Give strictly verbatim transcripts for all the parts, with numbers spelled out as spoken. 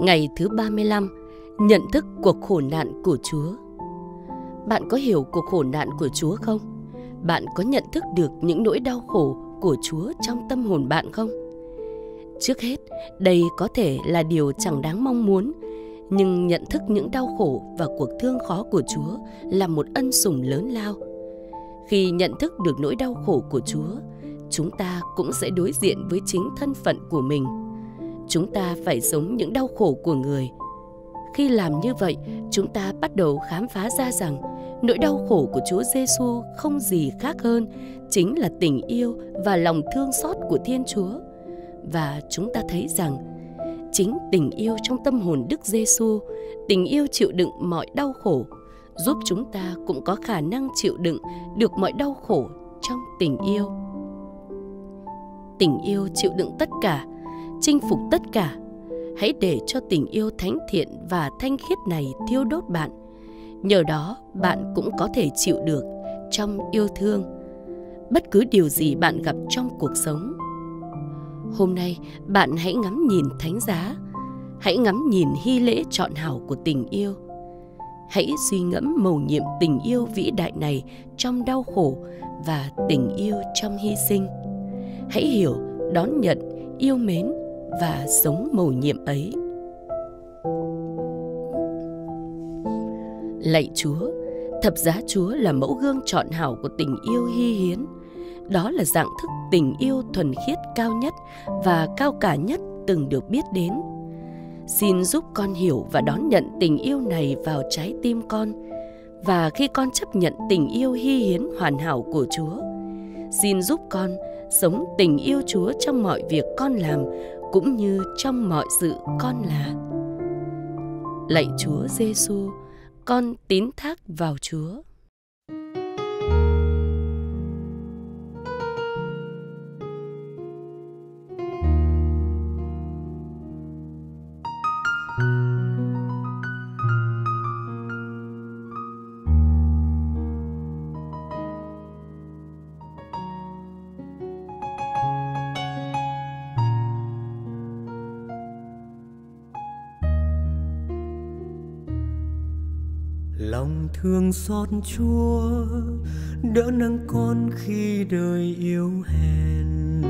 Ngày thứ ba mươi lăm, nhận thức cuộc khổ nạn của Chúa. Bạn có hiểu cuộc khổ nạn của Chúa không? Bạn có nhận thức được những nỗi đau khổ của Chúa trong tâm hồn bạn không? Trước hết, đây có thể là điều chẳng đáng mong muốn, nhưng nhận thức những đau khổ và cuộc thương khó của Chúa là một ân sủng lớn lao. Khi nhận thức được nỗi đau khổ của Chúa, chúng ta cũng sẽ đối diện với chính thân phận của mình. Chúng ta phải sống những đau khổ của người. Khi làm như vậy, chúng ta bắt đầu khám phá ra rằng nỗi đau khổ của Chúa Giêsu không gì khác hơn chính là tình yêu và lòng thương xót của Thiên Chúa. Và chúng ta thấy rằng chính tình yêu trong tâm hồn Đức Giêsu, tình yêu chịu đựng mọi đau khổ, giúp chúng ta cũng có khả năng chịu đựng được mọi đau khổ trong tình yêu. Tình yêu chịu đựng tất cả, chinh phục tất cả. Hãy để cho tình yêu thánh thiện và thanh khiết này thiêu đốt bạn. Nhờ đó, bạn cũng có thể chịu được trong yêu thương bất cứ điều gì bạn gặp trong cuộc sống. Hôm nay, bạn hãy ngắm nhìn thánh giá. Hãy ngắm nhìn hy lễ trọn hảo của tình yêu. Hãy suy ngẫm mầu nhiệm tình yêu vĩ đại này trong đau khổ và tình yêu trong hy sinh. Hãy hiểu, đón nhận, yêu mến và sống mầu nhiệm ấy. Lạy Chúa, thập giá Chúa là mẫu gương trọn hảo của tình yêu hy hiến. Đó là dạng thức tình yêu thuần khiết cao nhất và cao cả nhất từng được biết đến. Xin giúp con hiểu và đón nhận tình yêu này vào trái tim con. Và khi con chấp nhận tình yêu hy hiến hoàn hảo của Chúa, xin giúp con sống tình yêu Chúa trong mọi việc con làm cũng như trong mọi sự con là. Lạy Chúa Giêsu, con tín thác vào Chúa. Lòng thương xót Chúa đỡ nâng con khi đời yếu hèn.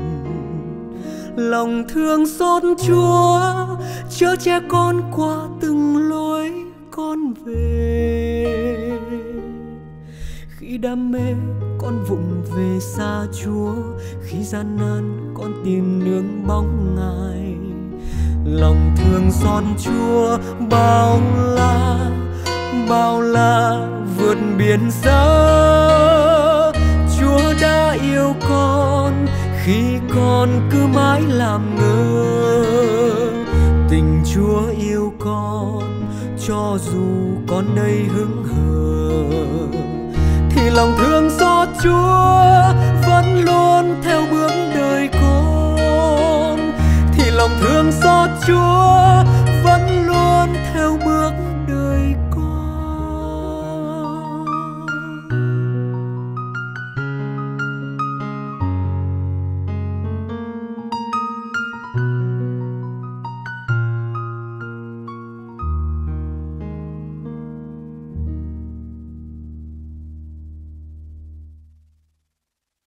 Lòng thương xót Chúa chở che con qua từng lối con về. Khi đam mê con vụng về xa Chúa, khi gian nan con tìm nương bóng Ngài. Lòng thương xót Chúa bao la, bao la vượt biển xa. Chúa đã yêu con khi con cứ mãi làm ngơ. Tình Chúa yêu con cho dù con đây hững hờ, thì lòng thương xót Chúa vẫn luôn theo bước đời con. Thì lòng thương xót Chúa